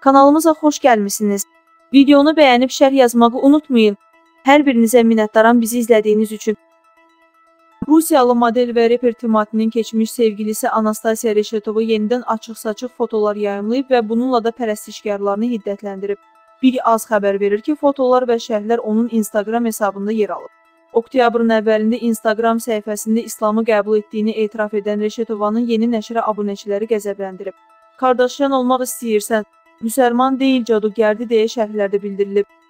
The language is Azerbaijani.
Kanalımıza xoş gəlmisiniz. Videonu bəyənib şərh yazmağı unutmayın. Hər birinizə minnətdaram bizi izlədiyiniz üçün. Rusiyalı model və reper Timatinin keçmiş sevgilisi Anastasiya Reşetova yenidən açıq-saçıq fotolar yayımlayıb və bununla da pərəstişkarlarını hiddətləndirib. Bir az xəbər verir ki, fotolar və şərhlər onun Instagram hesabında yer alıb. Oktyabrın əvvəlində Instagram səhifəsində İslamı qəbul etdiyini etiraf edən Reşetovanın yeni nəşrə abunəçiləri qəzəbləndirib. Kardashian olmaq istəyirsən, müsəlman deyil, cadugərdir deyə şərhlərdə bildirilib.